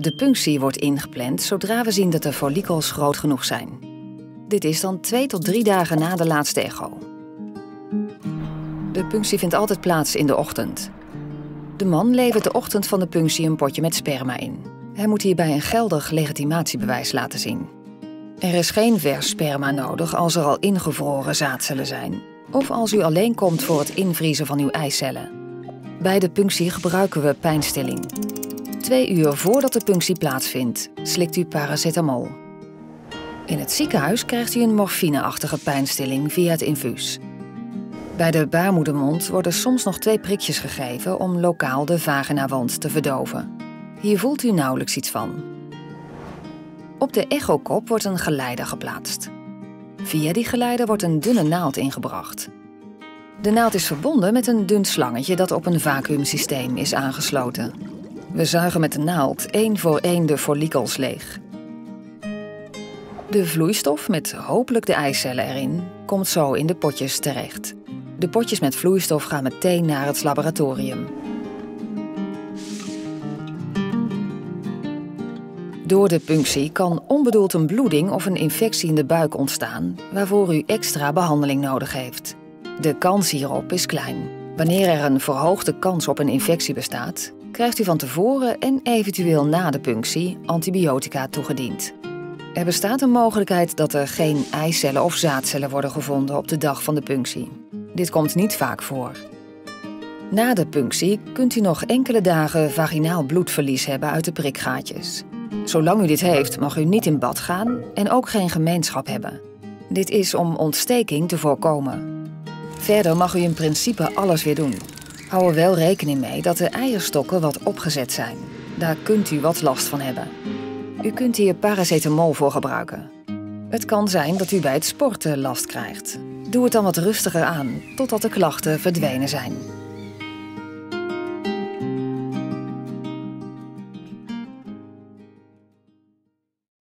De punctie wordt ingepland zodra we zien dat de follikels groot genoeg zijn. Dit is dan 2 tot 3 dagen na de laatste echo. De punctie vindt altijd plaats in de ochtend. De man levert de ochtend van de punctie een potje met sperma in. Hij moet hierbij een geldig legitimatiebewijs laten zien. Er is geen vers sperma nodig als er al ingevroren zaadcellen zijn, of als u alleen komt voor het invriezen van uw eicellen. Bij de punctie gebruiken we pijnstilling. 2 uur voordat de punctie plaatsvindt, slikt u paracetamol. In het ziekenhuis krijgt u een morfineachtige pijnstilling via het infuus. Bij de baarmoedermond worden soms nog 2 prikjes gegeven om lokaal de vaginawand te verdoven. Hier voelt u nauwelijks iets van. Op de echokop wordt een geleider geplaatst. Via die geleider wordt een dunne naald ingebracht. De naald is verbonden met een dun slangetje dat op een vacuümsysteem is aangesloten. We zuigen met de naald 1 voor 1 de follikels leeg. De vloeistof, met hopelijk de eicellen erin, komt zo in de potjes terecht. De potjes met vloeistof gaan meteen naar het laboratorium. Door de punctie kan onbedoeld een bloeding of een infectie in de buik ontstaan, waarvoor u extra behandeling nodig heeft. De kans hierop is klein. Wanneer er een verhoogde kans op een infectie bestaat, krijgt u van tevoren en eventueel na de punctie antibiotica toegediend. Er bestaat een mogelijkheid dat er geen eicellen of zaadcellen worden gevonden op de dag van de punctie. Dit komt niet vaak voor. Na de punctie kunt u nog enkele dagen vaginaal bloedverlies hebben uit de prikgaatjes. Zolang u dit heeft, mag u niet in bad gaan en ook geen gemeenschap hebben. Dit is om ontsteking te voorkomen. Verder mag u in principe alles weer doen. Hou er wel rekening mee dat de eierstokken wat opgezet zijn. Daar kunt u wat last van hebben. U kunt hier paracetamol voor gebruiken. Het kan zijn dat u bij het sporten last krijgt. Doe het dan wat rustiger aan, totdat de klachten verdwenen zijn.